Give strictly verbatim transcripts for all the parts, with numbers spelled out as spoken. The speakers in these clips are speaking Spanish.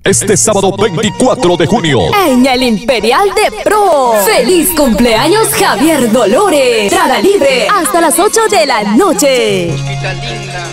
Este sábado veinticuatro de junio en el Imperial de Pro. ¡Feliz cumpleaños, Javier Dolores! Entrada libre hasta las ocho de la noche. Chiquita linda.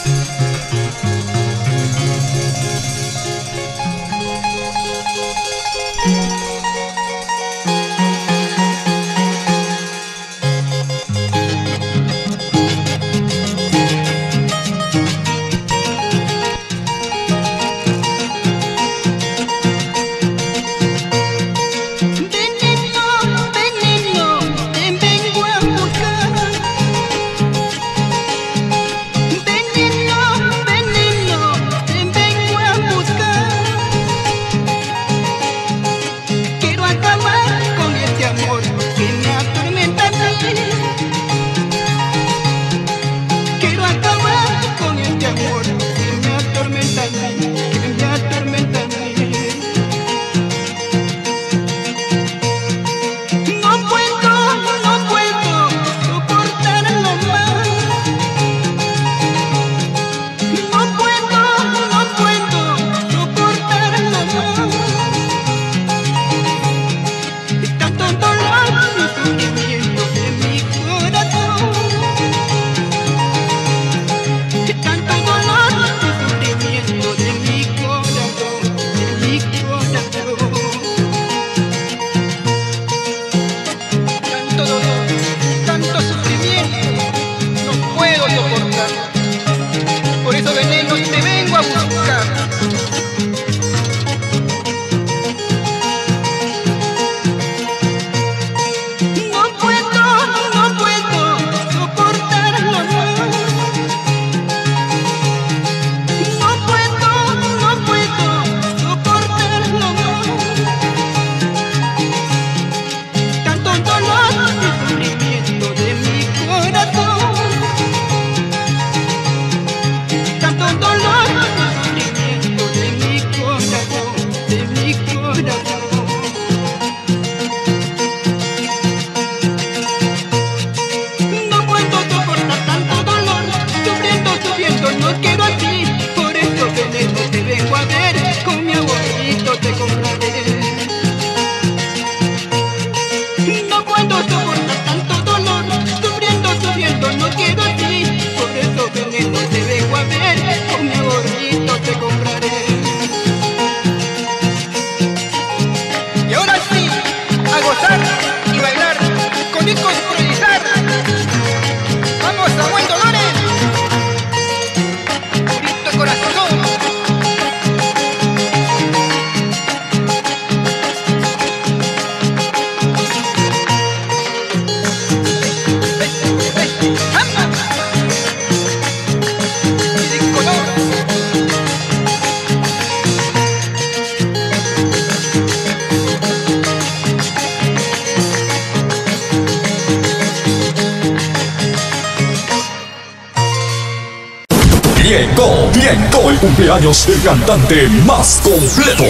Llegó, llegó el cumpleaños del cantante más completo.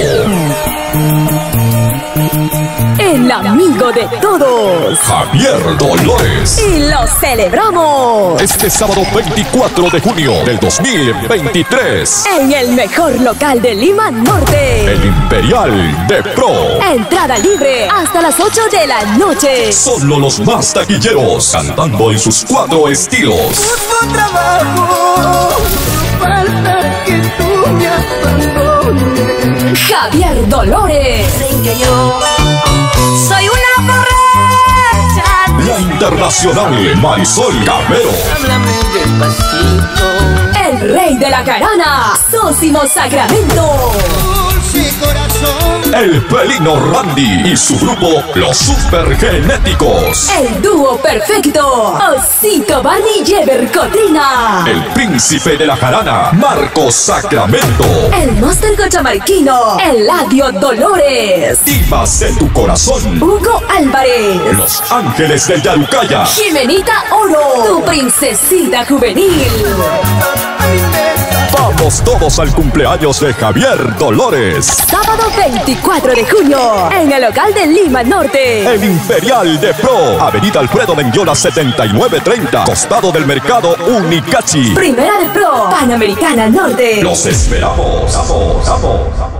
El amigo de todos, Javier Dolores. Y lo celebramos Este sábado veinticuatro de junio del dos mil veintitrés en el mejor local de Lima Norte, el Imperial de Pro. Entrada libre hasta las ocho de la noche. Solo los más taquilleros cantando en sus cuatro estilos. Busco trabajo, falta que tú me abandones. Javier Dolores. Dicen que yo soy una borracha. La internacional Marisol Gamero. Háblame despacito. El rey de la jarana, Sósimo Sacramento. Dulce corazón. El Pelino Randy y su grupo Los Supergenéticos. El dúo perfecto, Osito Barney y Ever Cotrina. El príncipe de la jarana, Marco Sacramento. El máster cochamarquino, Eladio Dolores. Divas de tu corazón, Hugo Álvarez. Los Ángeles del Yarucaya. Jimenita Oro, tu princesita juvenil. Vamos todos al cumpleaños de Javier Dolores. Sábado veinticuatro de junio, en el local de Lima Norte, El Imperial de Pro, Avenida Alfredo Mendiola setenta y nueve treinta, costado del mercado Unicachi. Primera de Pro, Panamericana Norte. Los esperamos. Vamos, vamos, vamos.